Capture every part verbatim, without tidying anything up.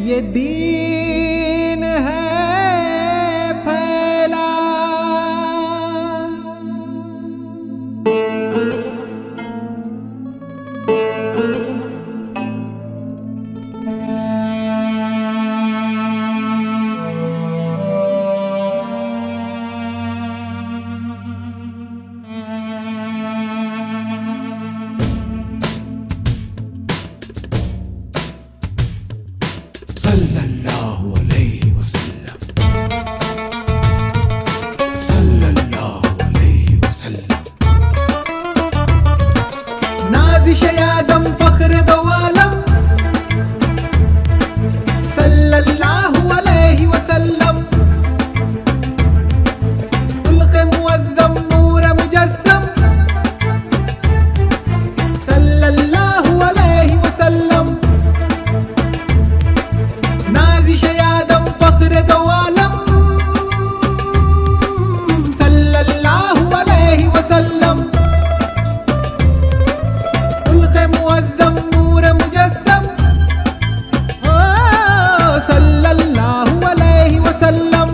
ये दीन है फैला। सल्लल्लाहु अलैहि वसल्लम, सल्लल्लाहु अलैहि वसल्लम। नाज़िश आदम फ़ख्र दो आलम, सल्लल्लाहु अलैहि वसल्लम। खुल्क़ मुअज़्ज़म नूर मुजस्सम, सल्लल्लाहु अलैहि वसल्लम। नाज़िश आदम फ़ख्र दो आलम, सल्लल्लाहु अलैहि वसल्लम। खुल्क़ मुअज़्ज़म नूर मुजस्सम, ओ सल्लल्लाहु अलैहि वसल्लम।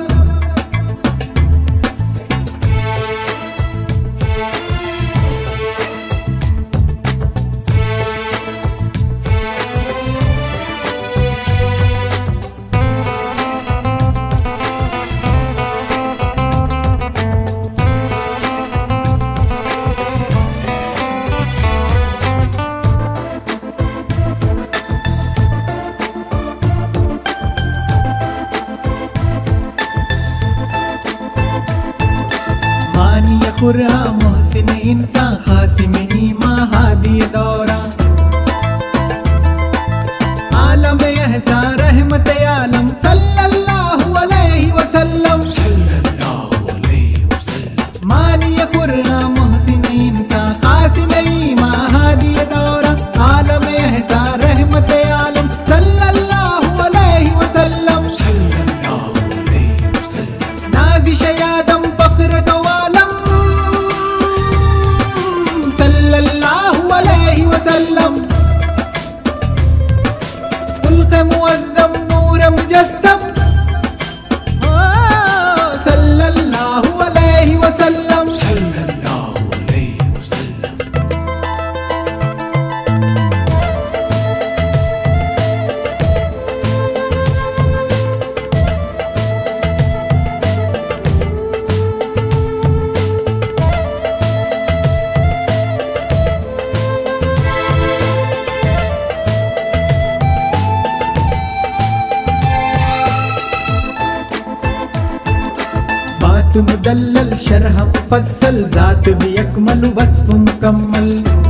मानिय खुर्रा मोहसिन इंसान खासिम ईमा हादी दौरा, आलम एहसान रहमत आलम, सल्लल्लाहु अलैहि वसल्लम, सल्लल्लाहु अलैहि वसल्लम। मानिय खुर्रा मोहसिन इंसान खासिम ईमा हादी दौरा, आलम एहसान रहमत आलम, सल्लल्लाहु अलैहि वसल्लम, सल्लल्लाहु अलैहि वसल्लम। नाज़िश आदम फ़ख्र दो आलम, सल्लल्लाहु अलैहि वसल्लम। खुल्क़ मुअज़्ज़म नूर मुजस्सम, ओ सल्लल्लाहु अलैहि वसल्लम। सल्लल्लाहु अलैहि वसल्लम। बात मुदल्लल शरह मुफस्सल, ज़ात भी अकमल वस्फ मुकम्मल।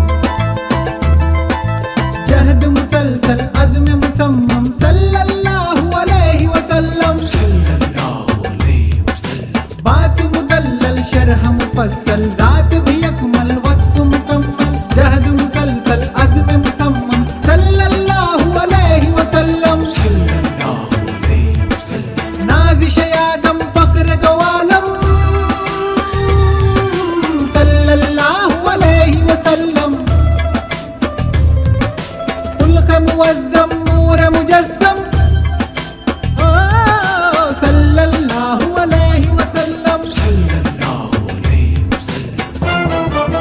जहद मुसलसल अज़्म मुसम्मम, सल्लल्लाहु अलैहि वसल्लम, सल्लल्लाहु अलैहि वसल्लम। बात मुदल्लल शरह मुफस्सल, ज़ात भी अकमल वस्फ मुकम्मल। जहद मुसलसल अज़्म मुसम्मम, सल्लल्लाहु अलैहि वसल्लम, सल्लल्लाहु अलैहि वसल्लम। नाज़िश आदम फ़ख्र दो आलम, सल्लल्लाहु अलैहि वसल्लम। खुल्क़ मुअज़्ज़म नूर मुजस्सम, ओ सल्लल्लाहु अलैहि वसल्लम, सल्लल्लाहु अलैहि वसल्लम।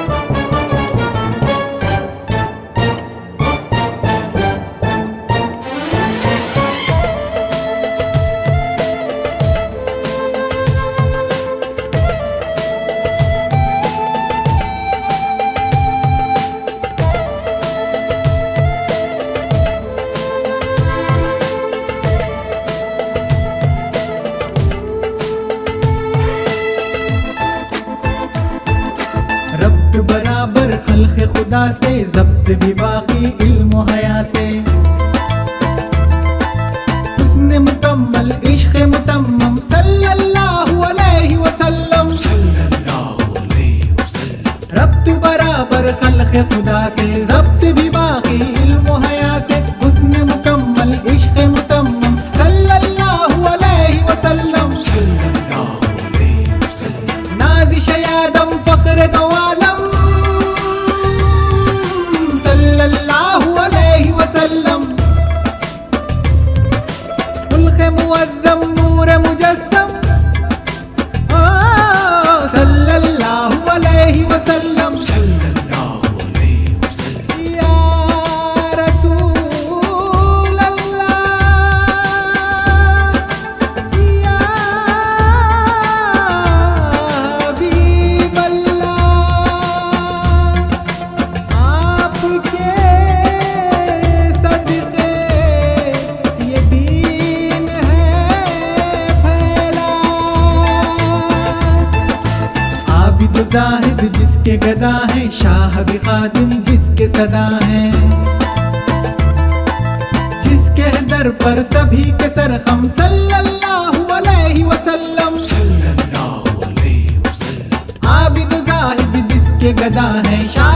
रब्त बराबर खल्क़ खुदा से, ज़ब्त भी बाकी इल्म हया से। हुस्न मुकम्मल इश्क़ मुतम्मम, सल्लल्लाहु अलैहि वसल्लम, सल्लल्लाहु अलैहि वसल्लम। रब्त बराबर खल्क़ खुदा से, ज़ब्त भी बाकी इल्म हया से। हुस्न मुकम्मल इश्क़ मुतम्मम, सल्लल्लाहु अलैहि वसल्लम, सल्लल्लाहु अलैहि वसल्लम। नाज़िश आदम फ़ख्र दो आलम, सल्लल्लाहु अलैहि वसल्लम। से मुअज़्ज़म नूर मुजस्सम ओ सल्लल्लाहु अलैहि वसल्लम सल्लल्लाहु अलैहि वसल्लम या रसूल अल्लाह या हबीब अल्लाह आपके सदके ये दीन है फैला। आबिद ज़ाहिद जिसके गदा है, शाह भी खादिम जिसके सदा है, जिसके दर पर सभी के सरखम सल्लल्लाहु अलैहि वसल्लम सल्लल्लाहु अलैहि वसल्लम आबिद ज़ाहिद जिसके गदा है, शाह